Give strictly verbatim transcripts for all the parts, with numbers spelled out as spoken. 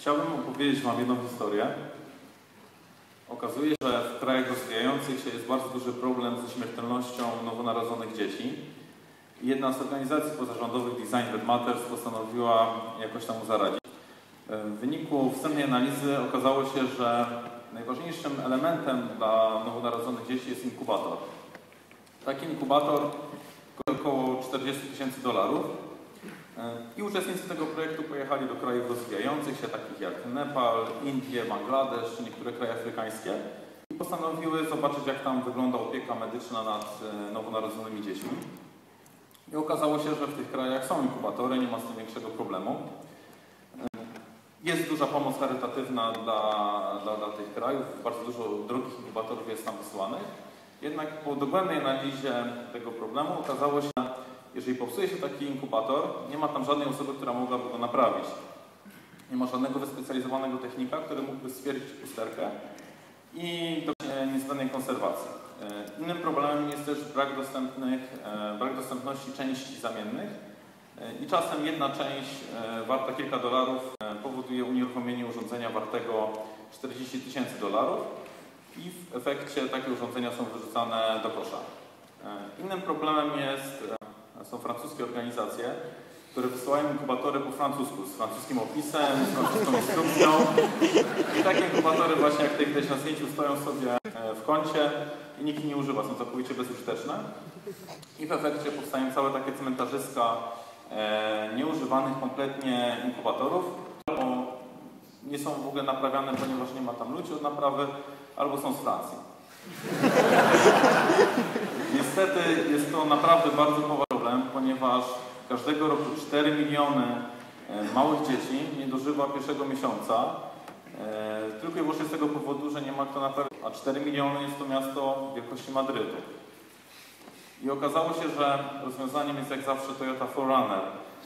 Chciałbym opowiedzieć Wam jedną historię. Okazuje się, że w krajach rozwijających się jest bardzo duży problem ze śmiertelnością nowonarodzonych dzieci. I jedna z organizacji pozarządowych, Design That Matters, postanowiła jakoś temu zaradzić. W wyniku wstępnej analizy okazało się, że najważniejszym elementem dla nowonarodzonych dzieci jest inkubator. Taki inkubator kosztuje około czterdzieści tysięcy dolarów. I uczestnicy tego projektu pojechali do krajów rozwijających się, takich jak Nepal, Indie, Bangladesz czy niektóre kraje afrykańskie i postanowiły zobaczyć, jak tam wygląda opieka medyczna nad nowonarodzonymi dziećmi. I okazało się, że w tych krajach są inkubatory, nie ma z tym większego problemu. Jest duża pomoc charytatywna dla, dla, dla tych krajów, bardzo dużo drogich inkubatorów jest tam wysłanych. Jednak po dogłębnej analizie tego problemu okazało się, że jeżeli popsuje się taki inkubator, nie ma tam żadnej osoby, która mogłaby go naprawić. Nie ma żadnego wyspecjalizowanego technika, który mógłby stwierdzić usterkę i do niezbędnej konserwacji. Innym problemem jest też brak, dostępnych, brak dostępności części zamiennych i czasem jedna część warta kilka dolarów powoduje unieruchomienie urządzenia wartego czterdzieści tysięcy dolarów i w efekcie takie urządzenia są wyrzucane do kosza. Innym problemem jest, są francuskie organizacje, które wysyłają inkubatory po francusku, z francuskim opisem, z francuską instrukcją. I takie inkubatory właśnie, jak tutaj widać na zdjęciu, stoją sobie w kącie i nikt ich nie używa, są całkowicie bezużyteczne. I w efekcie powstają całe takie cmentarzyska e, nieużywanych kompletnie inkubatorów, albo nie są w ogóle naprawiane, ponieważ nie ma tam ludzi od naprawy, albo są z Francji. Niestety jest to naprawdę bardzo poważny problem, ponieważ każdego roku cztery miliony małych dzieci nie dożywa pierwszego miesiąca, tylko i wyłącznie z tego powodu, że nie ma kto naprawić, a cztery miliony jest to miasto wielkości Madrytu. I okazało się, że rozwiązaniem jest jak zawsze Toyota four runner,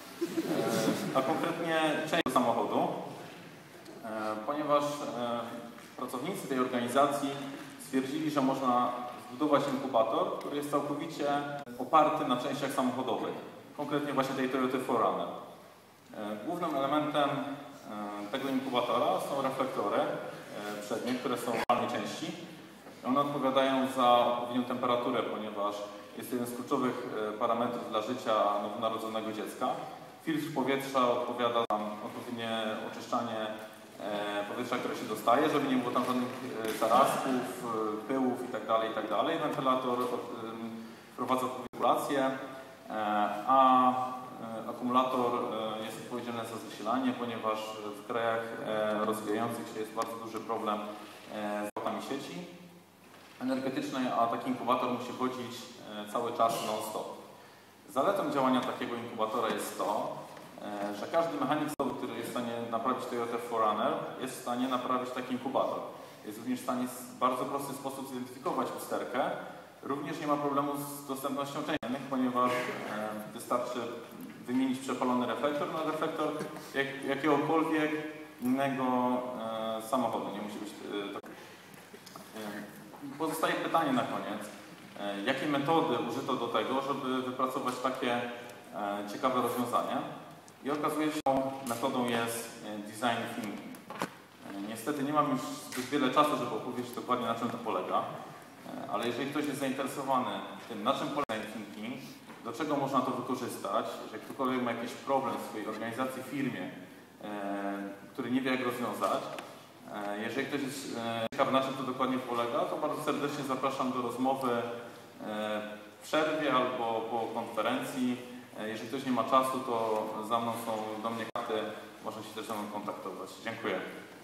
a konkretnie część samochodu, ponieważ pracownicy tej organizacji stwierdzili, że można zbudować inkubator, który jest całkowicie oparty na częściach samochodowych, konkretnie właśnie tej Toyota four runner. Głównym elementem tego inkubatora są reflektory przednie, które są w walnej części. One odpowiadają za odpowiednią temperaturę, ponieważ jest to jeden z kluczowych parametrów dla życia nowonarodzonego dziecka. Filtr powietrza odpowiada za odpowiednie oczyszczanie powietrza, które się dostaje, żeby nie było tam żadnych zarazków, pyłów itd. itd. Wentylator wprowadza populację, a akumulator jest odpowiedzialny za zasilanie, ponieważ w krajach rozwijających się jest bardzo duży problem z blokami sieci energetycznej, a taki inkubator musi chodzić cały czas non-stop. Zaletą działania takiego inkubatora jest to, że każdy mechanik, który jest w stanie naprawić Toyota four runner, jest w stanie naprawić taki inkubator. Jest również w stanie w bardzo prosty sposób zidentyfikować usterkę. Również nie ma problemu z dostępnością części, ponieważ wystarczy wymienić przepalony reflektor na reflektor jak, jakiegokolwiek innego e, samochodu. Nie musi być e, tak. E, pozostaje pytanie na koniec. E, jakie metody użyto do tego, żeby wypracować takie e, ciekawe rozwiązania? I okazuje się, że metodą jest design thinking. E, niestety nie mam już zbyt wiele czasu, żeby opowiedzieć dokładnie, na czym to polega. E, ale jeżeli ktoś jest zainteresowany tym, na czym polega design thinking, do czego można to wykorzystać, że ktokolwiek ma jakiś problem w swojej organizacji, firmie, e, który nie wie, jak rozwiązać. E, jeżeli ktoś jest e, ciekawy, na czym to dokładnie polega, to bardzo serdecznie zapraszam do rozmowy e, w przerwie albo po konferencji. E, jeżeli ktoś nie ma czasu, to za mną są do mnie karty, można się też ze mną kontaktować. Dziękuję.